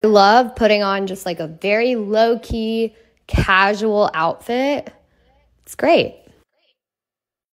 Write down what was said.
I love putting on just like a very low-key, casual outfit. It's great.